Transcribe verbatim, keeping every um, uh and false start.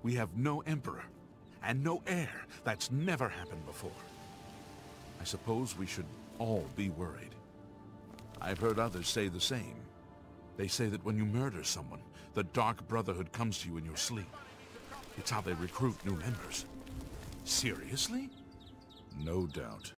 We have no emperor, and no heir. That's never happened before. I suppose we should all be worried. I've heard others say the same. They say that when you murder someone, the Dark Brotherhood comes to you in your sleep. It's how they recruit new members. Seriously? No doubt.